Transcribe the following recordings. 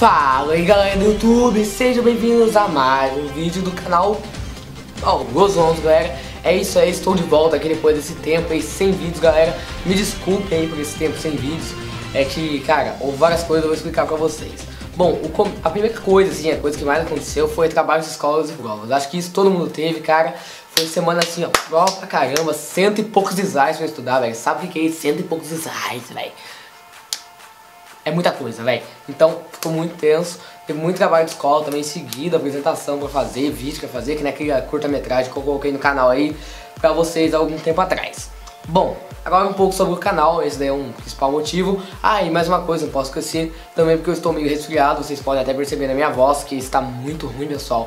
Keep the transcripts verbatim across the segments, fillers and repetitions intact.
Fala aí galera do YouTube, sejam bem-vindos a mais um vídeo do canal Ó, Gozons, galera. É isso aí, estou de volta aqui depois desse tempo aí sem vídeos, galera. Me desculpem aí por esse tempo sem vídeos. É que, cara, houve várias coisas, eu vou explicar pra vocês. Bom, o, a primeira coisa, assim, a coisa que mais aconteceu foi trabalhos de escolas e provas. Acho que isso todo mundo teve, cara. Foi semana assim, ó, prova pra caramba, cento e poucos designs pra estudar, velho. Sabe o que é isso? Cento e poucos designs, velho. É muita coisa, velho. Então, ficou muito tenso. Teve muito trabalho de escola também em seguida, apresentação pra fazer, vídeo pra fazer, que naquele curta-metragem que eu coloquei no canal aí pra vocês há algum tempo atrás. Bom, agora um pouco sobre o canal, esse daí é um principal motivo. Ah, e mais uma coisa, não posso esquecer, também porque eu estou meio resfriado, vocês podem até perceber na minha voz que está muito ruim, pessoal.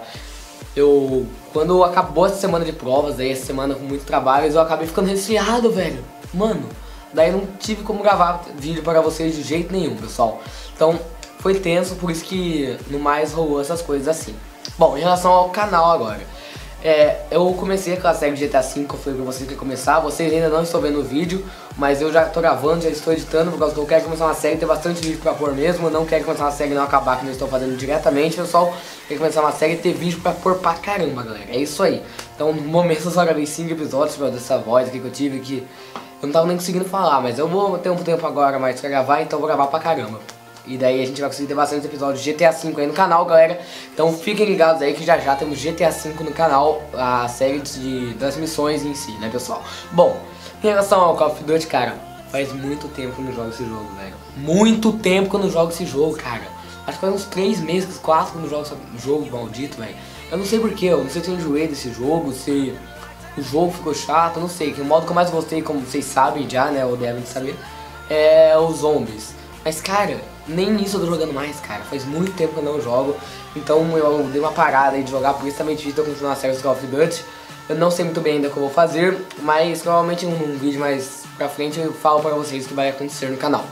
Eu, quando acabou essa semana de provas, aí essa semana com muitos trabalhos, eu acabei ficando resfriado, velho. Mano, daí não tive como gravar vídeo para vocês de jeito nenhum, pessoal. Então, foi tenso, por isso que no mais rolou essas coisas assim. Bom, em relação ao canal agora. É, eu comecei com a série G T A cinco, eu falei pra vocês que ia começar. Vocês ainda não estão vendo o vídeo, mas eu já tô gravando, já estou editando, por causa que eu quero começar uma série, ter bastante vídeo pra pôr mesmo. Eu não quero começar uma série e não acabar, que eu estou fazendo diretamente, pessoal. Quero começar uma série e ter vídeo pra pôr pra caramba, galera. É isso aí. Então, no momento eu só gravei cinco episódios pra dessa voz aqui que eu tive, que eu não tava nem conseguindo falar, mas eu vou ter um tempo agora mais pra gravar, então eu vou gravar pra caramba. E daí a gente vai conseguir ter bastante episódios de G T A cinco aí no canal, galera. Então fiquem ligados aí que já já temos G T A cinco no canal, a série de, das missões em si, né, pessoal? Bom, em relação ao Call of Duty, cara, faz muito tempo que eu não jogo esse jogo, velho. Muito tempo que eu não jogo esse jogo, cara. Acho que faz uns três meses, quatro que eu não jogo esse jogo maldito, velho. Eu não sei porquê, eu não sei se eu enjoei desse jogo, se o jogo ficou chato, eu não sei. Que o modo que eu mais gostei, como vocês sabem já, né, ou devem saber, é os zombies. Mas, cara, nem nisso eu tô jogando mais, cara. Faz muito tempo que eu não jogo. Então eu dei uma parada aí de jogar, por isso também difícil eu continuar a série do Call of Duty. Eu não sei muito bem ainda o que eu vou fazer, mas provavelmente num vídeo mais pra frente eu falo pra vocês o que vai acontecer no canal.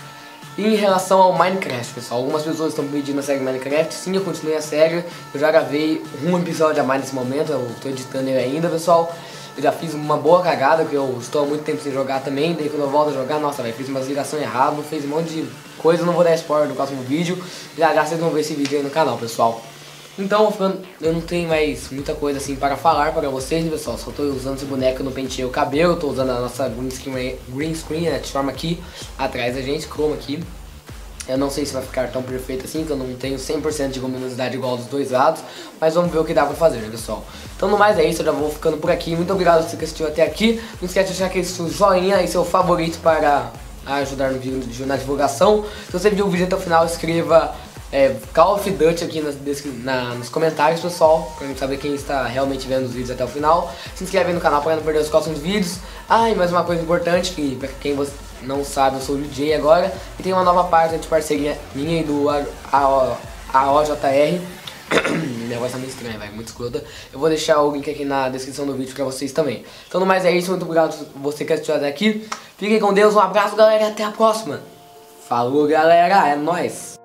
E em relação ao Minecraft, pessoal, algumas pessoas estão pedindo a série Minecraft. Sim, eu continuei a série. Eu já gravei um episódio a mais nesse momento, eu tô editando ele ainda, pessoal. Eu já fiz uma boa cagada, que eu estou há muito tempo sem jogar também. Daí quando eu volto a jogar, nossa, velho, fiz umas ligações erradas, fiz um monte de coisa. Eu não vou dar spoiler no próximo vídeo. Já já vocês vão ver esse vídeo aí no canal, pessoal. Então, eu não tenho mais muita coisa assim para falar para vocês, pessoal. Só estou usando esse boneco, eu não penteei o cabelo. Estou usando a nossa green screen, green screen, né, de forma aqui, atrás da gente, chroma aqui. Eu não sei se vai ficar tão perfeito assim, que eu não tenho cem por cento de luminosidade igual dos dois lados. Mas vamos ver o que dá pra fazer, né, pessoal? Então no mais é isso, eu já vou ficando por aqui. Muito obrigado por você que assistiu até aqui. Não esquece de deixar aquele seu joinha e seu favorito para ajudar no vídeo, na divulgação. Se você viu o vídeo até o final, escreva é, Call of Duty aqui nas, na, nos comentários, pessoal, pra gente saber quem está realmente vendo os vídeos até o final. Se inscreve aí no canal para não perder os próximos vídeos. Ah, e mais uma coisa importante, que pra quem você não sabe, eu sou o D J agora e tem uma nova página de parceria minha e do A O J R. O negócio tá meio estranho, velho, muito escrota. Eu vou deixar o link aqui na descrição do vídeo pra vocês também. Então no mais é isso, muito obrigado por você que assistiu até aqui. Fiquem com Deus, um abraço, galera, e até a próxima. Falou, galera, é nóis!